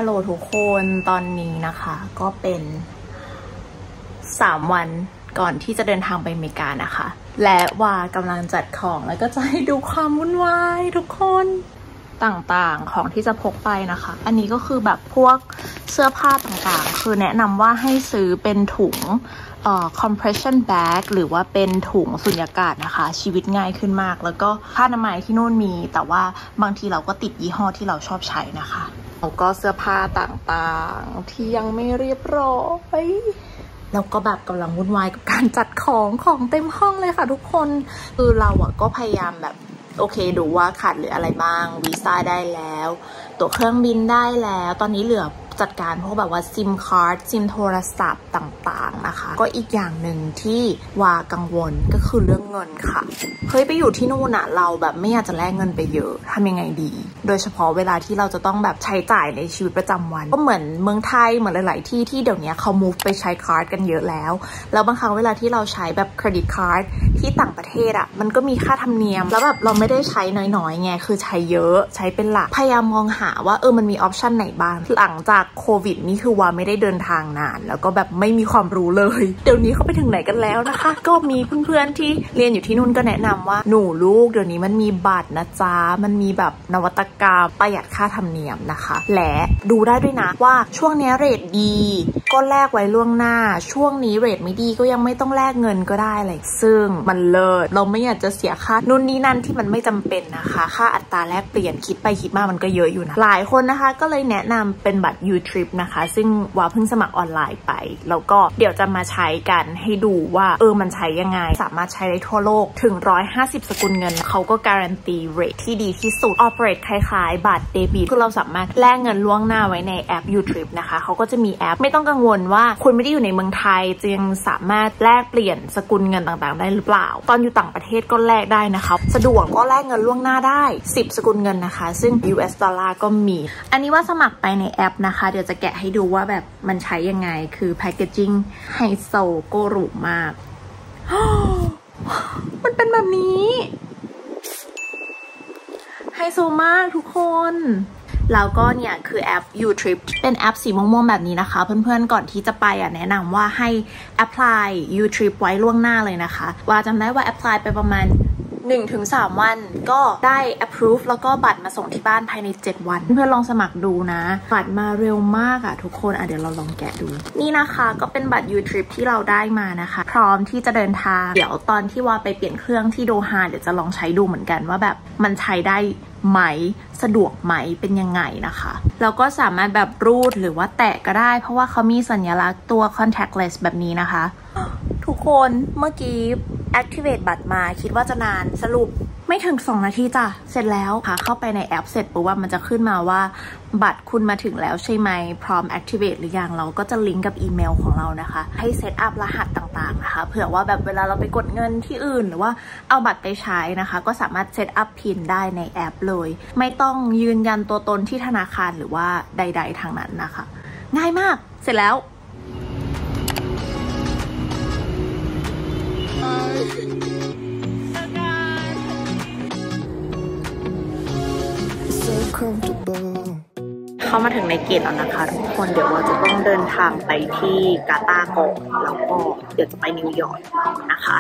ฮัลโหลทุกคนตอนนี้นะคะก็เป็น3 วันก่อนที่จะเดินทางไปอเมริกานะคะและว่ากำลังจัดของแล้วก็จะให้ดูความวุ่นวายทุกคนต่างๆของที่จะพกไปนะคะอันนี้ก็คือแบบพวกเสื้อผ้าต่างๆคือแนะนำว่าให้ซื้อเป็นถุงcompression bag หรือว่าเป็นถุงสุญญากาศนะคะชีวิตง่ายขึ้นมากแล้วก็ผ้าอนามัยที่นู่นมีแต่ว่าบางทีเราก็ติดยี่ห้อที่เราชอบใช้นะคะแล้วก็เสื้อผ้าต่างๆที่ยังไม่เรียบร้อยแล้วก็แบบกำลังวุ่นวายกับการจัดของเต็มห้องเลยค่ะทุกคนคือเราก็พยายามแบบโอเคดูว่าขาดเหลืออะไรบ้างวีซ่าได้แล้วตั๋วเครื่องบินได้แล้วตอนนี้เหลือจัดการพวกแบบว่าซิมการ์ดซิมโทรศัพท์ต่างๆนะคะก็อีกอย่างหนึ่งที่ว่ากังวลก็คือเรื่องเงินค่ะเฮ้ยไปอยู่ที่นู่นอะเราแบบไม่อยากจะแลกเงินไปเยอะทำยังไงดีโดยเฉพาะเวลาที่เราจะต้องแบบใช้จ่ายในชีวิตประจำวันก็เหมือนเมืองไทยเหมือนหลายๆที่เดี๋ยวนี้เขา move ไปใช้การ์ดกันเยอะแล้วบางครั้งเวลาที่เราใช้แบบเครดิตการ์ดที่ต่างประเทศอะมันก็มีค่าธรรมเนียมแล้วแบบเราไม่ได้ใช้น้อยๆไงคือใช้เยอะใช้เป็นหลักพยายามมองหาว่ามันมีออปชันไหนบ้างหลังจากโควิดนี่คือว่าไม่ได้เดินทางนานแล้วก็แบบไม่มีความรู้เลยเดี๋ยวนี้เขาไปถึงไหนกันแล้วนะคะก็มีเพื่อนๆที่เรียนอยู่ที่นู่นก็แนะนำว่าหนูลูกเดี๋ยวนี้มันมีบัตรนะจ๊ะมันมีแบบนวัตกรรมประหยัดค่าธรรมเนียมนะคะและดูได้ด้วยนะว่าช่วงนี้เรทดีก็แลกไว้ล่วงหน้าช่วงนี้เรทไม่ดีก็ยังไม่ต้องแลกเงินก็ได้เลยซึ่งมันเลิศเราไม่อยากจะเสียค่านู่นนี่นั่นที่มันไม่จำเป็นนะคะค่าอัตราแลกเปลี่ยนคิดไปคิดมามันก็เยอะอยู่นะหลายคนนะคะก็เลยแนะนำเป็นบัตร U-Trip นะคะซึ่งว่าเพิ่งสมัครออนไลน์ไปแล้วก็เดี๋ยวจะมาใช้กันให้ดูว่ามันใช้ยังไงสามารถใช้ได้ทั่วโลกถึง150สกุลเงินเขาก็การันตีเรทที่ดีที่สุด operate คล้ายๆบัตรเดบิตคือเราสามารถแลกเงินล่วงหน้าไว้ในแอป U-Trip นะคะเขาก็จะมีแอปไม่ต้องกังวลว่าคุณไม่ได้อยู่ในเมืองไทยจึงสามารถแลกเปลี่ยนสกุลเงินต่างๆได้หรือเปล่าตอนอยู่ต่างประเทศก็แลกได้นะคะสะดวกก็แลกเงินล่วงหน้าได้10สกุลเงินนะคะซึ่ง US ดอลลาร์ก็มีอันนี้ว่าสมัครไปในแอปนะคะเดี๋ยวจะแกะให้ดูว่าแบบมันใช้ยังไงคือแพคเกจจิ้งไฮโซโกหรูมากมันเป็นแบบนี้ไฮโซมากทุกคนแล้วก็เนี่ยคือแอป U-Trip เป็นแอปสีม่วงๆแบบนี้นะคะเพื่อนๆก่อนที่จะไปแนะนำว่าให้ apply U-Trip ไว้ล่วงหน้าเลยนะคะว่าจำได้ว่า apply ไปประมาณ1-3 วันก็ได้ approve แล้วก็บัตรมาส่งที่บ้านภายใน7 วันเพื่อนลองสมัครดูนะบัตรมาเร็วมากทุกคนเดี๋ยวเราลองแกะดูนี่นะคะก็เป็นบัตร U-Trip ที่เราได้มานะคะพร้อมที่จะเดินทางเดี๋ยวตอนที่ว่าไปเปลี่ยนเครื่องที่โดฮาเดี๋ยวจะลองใช้ดูเหมือนกันว่าแบบมันใช้ได้ไหมสะดวกไหมเป็นยังไงนะคะแล้วก็สามารถแบบรูดหรือว่าแตะก็ได้เพราะว่าเขามีสัญลักษณ์ตัว contactless แบบนี้นะคะทุกคนเมื่อกี้ activate บัตรมาคิดว่าจะนานสรุปไม่ถึง2 นาทีจ้ะเสร็จแล้วค่ะเข้าไปในแอปเสร็จปุ๊บว่ามันจะขึ้นมาว่าบัตรคุณมาถึงแล้วใช่ไหมพร้อม activate หรือยังเราก็จะลิงก์กับอีเมลของเรานะคะให้เซตอัพรหัสต่างๆนะคะเผื่อว่าแบบเวลาเราไปกดเงินที่อื่นหรือว่าเอาบัตรไปใช้นะคะก็สามารถเซตอัพพินได้ในแอปเลยไม่ต้องยืนยันตัวตนที่ธนาคารหรือว่าใดๆทางนั้นนะคะง่ายมากเสร็จแล้วเข้ามาถึงในเกตแล้วนะคะทุกคนเดี๋ยวเราจะต้องเดินทางไปที่กาตาร์ก่อนแล้วก็เดี๋ยวจะไปนิวยอร์กนะคะ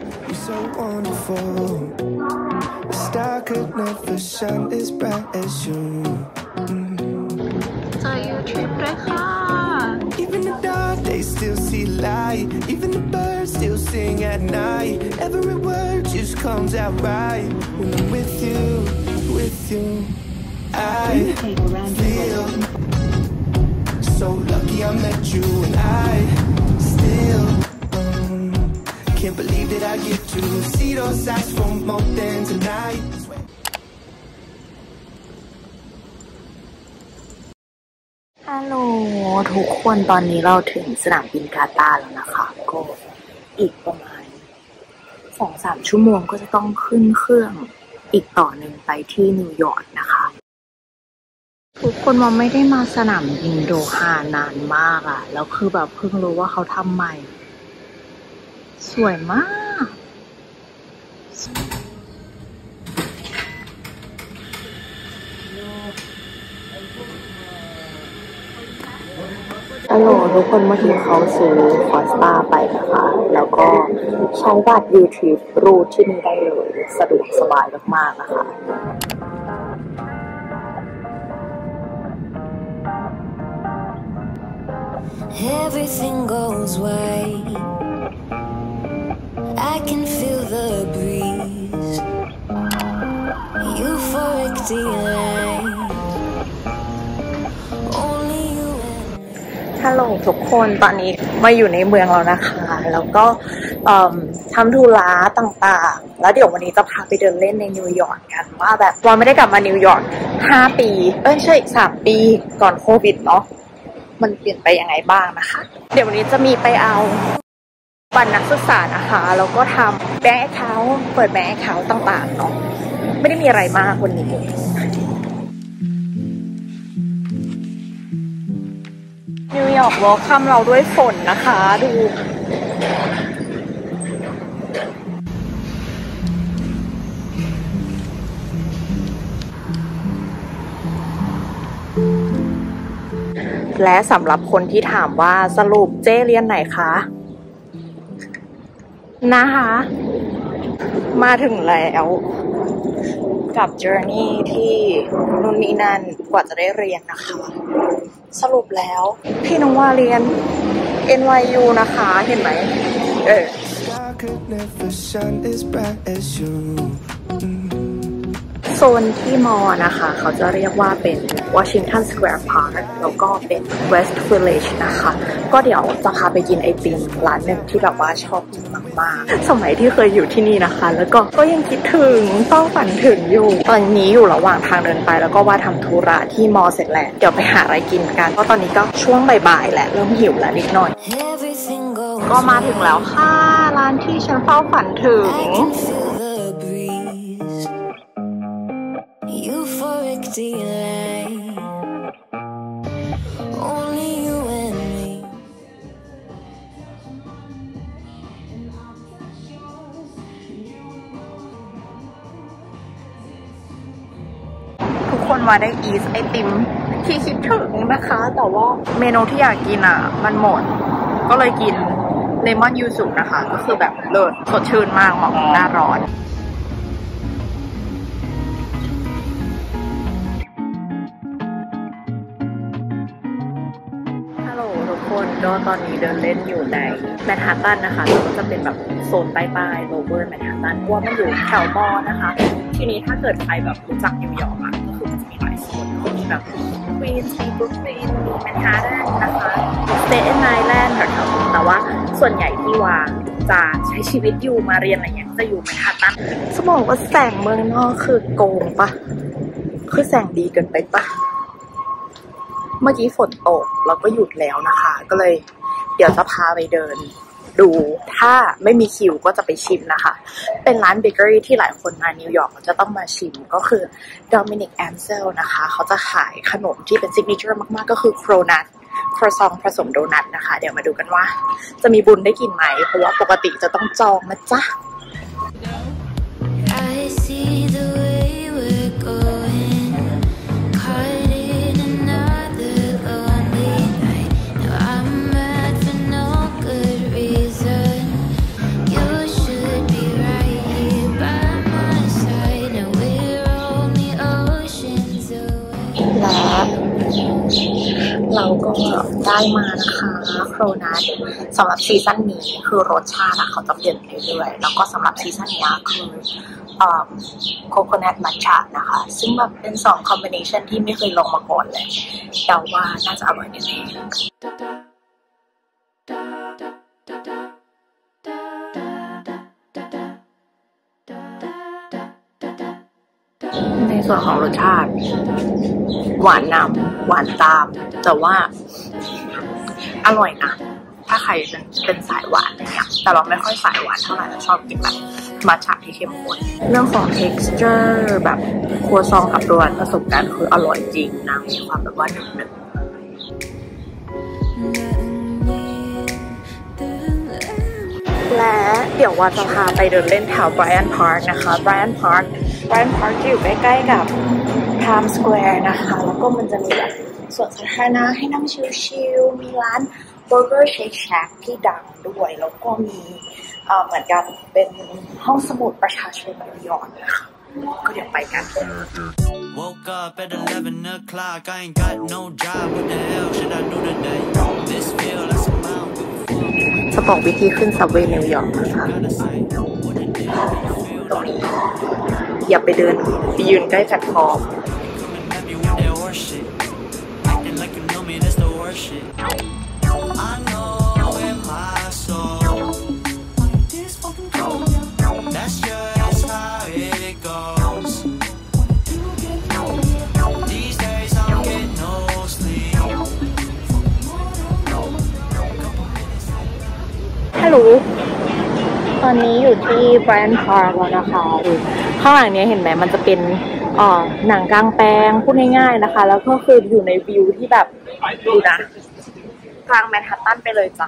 เจอ U-Trip ด้วยค่ะ Even the dark they still see light Even the birds still sing at night Every word just comes out right When I'm with you I feel so lucky I met you and I still can't believe that I get to see those eyes for more than tonight ฮัลโหลทุกคนตอนนี้เราถึงสนามบินกาตาร์แล้วนะคะก็อีกประมาณ 2-3 ชั่วโมงก็จะต้องขึ้นเครื่องอีกต่อหนึ่งไปที่นิวยอร์กนะคะทุกคนไม่ได้มาสนามบินโดฮานานมากแล้วคือแบบเพิ่งรู้ว่าเขาทำใหม่สวยมากฮัลโหลทุกคนเมื่อกี้เขาซื้อคอสตาไปนะคะแล้วก็ใช้บัตร YouTube รูทที่นี่ได้เลยสะดวกสบายมากๆนะคะ Everything goes right. I can feel the breeze. Euphoric delight. Only you and ฮัลโหลทุกคนตอนนี้มาอยู่ในเมืองแล้วนะคะแล้วก็ทำธุระต่างๆแล้วเดี๋ยววันนี้จะพาไปเดินเล่นในนิวยอร์กกันว่าแบบเราไม่ได้กลับมานิวยอร์ก5 ปีใช่3 ปีก่อนโควิดเนาะมันเปลี่ยนไปยังไงบ้างนะคะเดี๋ยววันนี้จะมีไปเอาบัตรนักศึกษานะคะแล้วก็ทำแบงก์แอคเคาท์เปิดแบงก์แอคเคาท์ต่างๆเนาะไม่ได้มีอะไรมากวันนี้นิวยอร์กวอลคัมเราด้วยฝนนะคะดูและสำหรับคนที่ถามว่าสรุปเจ๊เรียนไหนคะนะคะมาถึงแล้วกับ journey ที่นู่นนี่นั่นกว่าจะได้เรียนนะคะสรุปแล้วพี่น้องว่าเรียน NYU นะคะเห็นไหมโซนที่มอนะคะเขาจะเรียกว่าเป็น Washington Square Park แล้วก็เป็น West Village นะคะก็เดี๋ยวจะพาไปกินไอติมร้านหนึ่งที่แบบว่าชอบกินมากๆสมัยที่เคยอยู่ที่นี่นะคะแล้วก็ยังคิดถึงต้องฝันถึงอยู่ตอนนี้อยู่ระหว่างทางเดินไปแล้วก็ว่าทำธุระที่มอเสร็จแล้วเดี๋ยวไปหาอะไรกินกันเพราะตอนนี้ก็ช่วงบ่ายๆแหละเริ่มหิวแล้วนิดหน่อยก็มาถึงแล้วค่ะร้านที่ฉันเฝ้าฝันถึง Euphoric delight. Only you and me. ทุกคนมาได้อีสไอติมที่คิดถึงนะคะแต่ว่าเมนูที่อยากกินอ่ะมันหมดก็เลยกินเลมอนยูสุนะคะก็คือแบบเลิศสดชื่นมากเหมาะกับหน้าร้อนทุกคนก็ตอนนี้เดินเล่นอยู่ในแมนฮัตตันนะคะก็จะเป็นแบบโซนใต้ๆโลเวอร์แมนฮัตตันเพราะว่ามันอยู่แถวมอนะคะทีนี้ถ้าเกิดใครแบบรู้จักนิวยอร์กอ่ะก็คือมันจะมีหลายโซนมีแบบควีนส์มีบรูคลินมีแมนฮัตตันนะคะสเตทไอแลนด์แถวๆแต่ว่าส่วนใหญ่ที่วางจะใช้ชีวิตอยู่มาเรียนอะไรอย่างเงี้ยจะอยู่แมนฮัตตันสมองว่าแสงเมืองนอกคือโกงปะคือแสงดีเกินไปปะเมื่อกี้ฝนตกแล้วก็หยุดแล้วนะคะก็เลยเดี๋ยวจะพาไปเดินดูถ้าไม่มีคิวก็จะไปชิมนะคะเป็นร้านเบเกอรี่ที่หลายคนมานิวยอร์กจะต้องมาชิมก็คือ Dominic Ansel นะคะเขาจะขายขนมที่เป็นซิกเนเจอร์มากๆก็คือโครนัทครัวซองผสมโดนัทนะคะเดี๋ยวมาดูกันว่าจะมีบุญได้กินไหมเพราะว่าปกติจะต้องจองนะจ๊ะเราก็ได้มานะคะโครนัทสำหรับซีซั่นนี้คือรสชาติเขาจะเปลี่ยนไปเรื่อยๆแล้วก็สำหรับซีซั่นนี้คือโคโคนัทมัทฉะนะคะซึ่งแบบเป็น2คอมบิเนชันที่ไม่เคยลองมาก่อนเลยเดาว่าน่าจะอร่อยแน่ๆในส่วนของรสชาติหวานนำหวานตามแต่ว่าอร่อยนะถ้าใครเป็นสายหวานอะไรเงี้ยแต่เราไม่ค่อยสายหวานเท่าไหร่เราชอบกินแบบมัทฉะที่เข้มข้นเรื่องของ texture แบบครัวซองกับโดนัทผสมกันคืออร่อยจริงนะมีความแบบว่าหนึบๆและเดี๋ยวว่าจะพาไปเดินเล่นแถว Bryant Park นะคะ Bryant Park อยู่ใกล้ๆกับ Times Square นะคะแล้วก็มันจะมีแบบสวนสาธารณะให้นั่งชิลๆมีร้านเบอร์เกอร์เชคแชกที่ดังด้วยแล้วก็มีเหมือนกันเป็นห้องสมุดประชาชนนิวยอร์กนะคะก็เดี๋ยวไปกัน Woke up at 11 o'clock. I ain't got no job. What the hell should I do today? This feel like some mountain. จะบอกวิธีขึ้นซับเวย์นิวยอร์กนะคะตรงนี้อย่าไปเดินไปยืนใกล้แพลตฟอร์มฮัลโหลตอนนี้อยู่ที่ Bryant Park แล้วนะคะข้างหลังนี้เห็นไหมมันจะเป็นหนังกลางแปลงพูดง่ายๆนะคะแล้วก็คืออยู่ในวิวที่แบบดูนะกลางแมนฮัตตันไปเลยจ้ะ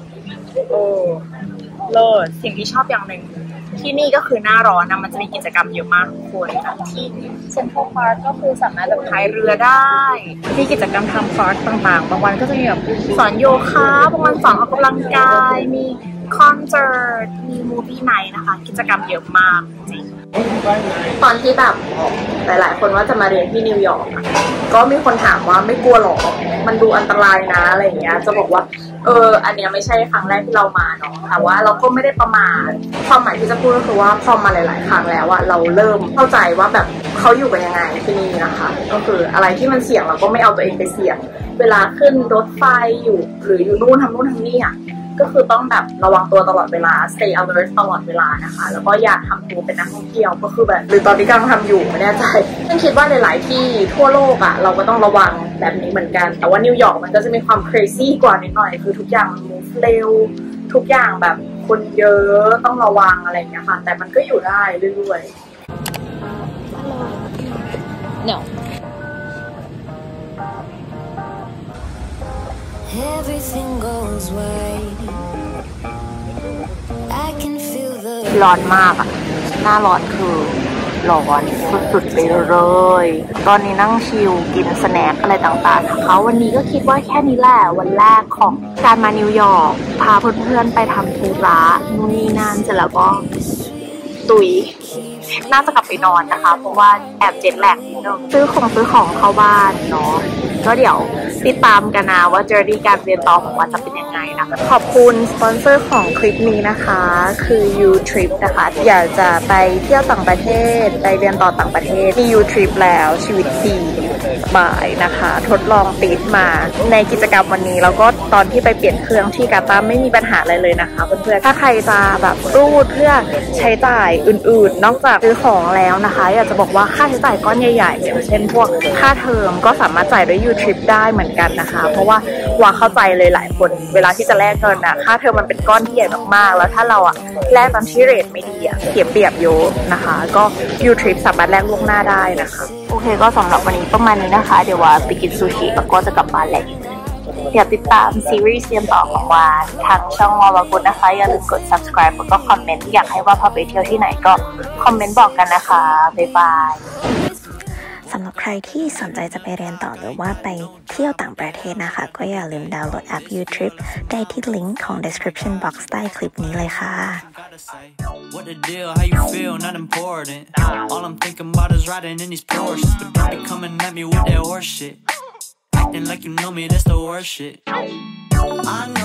เลิศสิ่งที่ชอบอย่างหนึ่งที่นี่ก็คือหน้าร้อนนะมันจะมีกิจกรรมเยอะมากทุกคนที่เซ็นทรัลพาร์คก็คือสามารถแบบพายเรือได้มีกิจกรรมทำฟาร์คต่างๆบางวันก็จะมีแบบสอนโยคะบางวันสอนออกกำลังกายมีคอนเสิร์ตมีมูฟวี่ไนท์นะคะกิจกรรมเยอะมากจริงตอนที่แบบหลายๆคนว่าจะมาเรียนที่นิวยอร์กก็มีคนถามว่าไม่กลัวหรอมันดูอันตรายนะอะไรอย่างเงี้ยจะบอกว่าอันเนี้ยไม่ใช่ครั้งแรกที่เรามาเนาะแต่ว่าเราก็ไม่ได้ประมาทความหมายที่จะพูดก็คือว่าพอมาหลายๆครั้งแล้วอะเราเริ่มเข้าใจว่าแบบเขาอยู่กันยังไงที่นี่นะคะก็คืออะไรที่มันเสี่ยงเราก็ไม่เอาตัวเองไปเสี่ยงเวลาขึ้นรถไฟอยู่หรืออยู่นู่นทำนี่อะก็คือต้องแบบระวังตัวตลอดเวลา stay alert ตลอดเวลานะคะแล้วก็อย่าทำตัวเป็นนักท่องเที่ยวก็คือแบบหรือตอนที่กำลังทำอยู่ไม่แน่ใจฉันคิดว่าหลายๆที่ทั่วโลกอะเราก็ต้องระวังแบบนี้เหมือนกันแต่ว่านิวยอร์กมันก็จะมีความ crazy กว่านิดหน่อยคือทุกอย่างมัน move เร็วทุกอย่างแบบคนเยอะต้องระวังอะไรอย่างเงี้ยค่ะแต่มันก็อยู่ได้เรื่อยๆ No Everything goes right. I can feel the ร้อนมากอะหน้าร้อนคือร้อนสุดๆไปเลยตอนนี้นั่งชิลกินสแน็คอะไรต่างๆนะคะวันนี้ก็คิดว่าแค่นี้แหละวันแรกของการมานิวยอร์กพาเพื่อนๆไปทำธุระนู่นนี่นั่นเสร็จแล้วก็ตุยน่าจะกลับไปนอนนะคะเพราะว่าแอบเจ็ตแลกนิดนึงซื้อของเข้าบ้านเนาะก็เดี๋ยวติดตามกันนะว่าเจอร์นี่การเรียนต่อของวันจะเป็นยังไงนะคะขอบคุณสปอนเซอร์ของคลิปนี้นะคะคือ U-Trip นะคะอยากจะไปเที่ยวต่างประเทศไปเรียนต่อต่างประเทศมี U-Trip แล้วชีวิตดีบ่ายนะคะทดลองติดมาในกิจกรรมวันนี้แล้วก็ตอนที่ไปเปลี่ยนเครื่องที่กาตาร์ไม่มีปัญหาอะไรเลยนะคะเพื่อนๆถ้าใครจะแบบรูดเพื่อใช้จ่ายอื่นๆนอกจากซื้อของแล้วนะคะอยากจะบอกว่าค่าใช้จ่ายก้อนใหญ่ๆอย่างเช่นพวกค่าเทอมก็สามารถจ่ายด้วย U-Trip ได้เหมือนกันนะคะเพราะว่าว่าเข้าใจเลยหลายคนเวลาที่จะแลกเงินนะค่าเทอมมันเป็นก้อนที่ใหญ่มากๆแล้วถ้าเราอะแลกตอนที่เรทไม่ดีอะเสียเปรียบเยอะนะคะก็ U-Trip สามารถแลกล่วงหน้าได้นะคะโอเคก็สำหรับวันนี้ประมาณนี้นะคะเดี๋ยวว่าไปกินซูชิแล้วก็จะกลับบ้านแล้วเดี๋ยวติดตามซีรีส์เรียนต่อของวาทางช่องวาวากุลนะคะอย่าลืมกด subscribe แล้วก็คอมเมนต์อยากให้ว่าพาไปเที่ยวที่ไหนก็คอมเมนต์บอกกันนะคะบ๊ายบายสำหรับใครที่สนใจจะไปเรียนต่อหรือว่าไปเที่ยวต่างประเทศนะคะก็อย่าลืมดาวน์โหลดแอป U-Trip ได้ที่ลิงก์ของ description box ใต้คลิปนี้เลยค่ะ What the deal? How you feel? Not important. All I'm thinking about is riding in these Porsches. But don't be coming at me with that horse shit. Acting like you know me, that's the worst shit. I know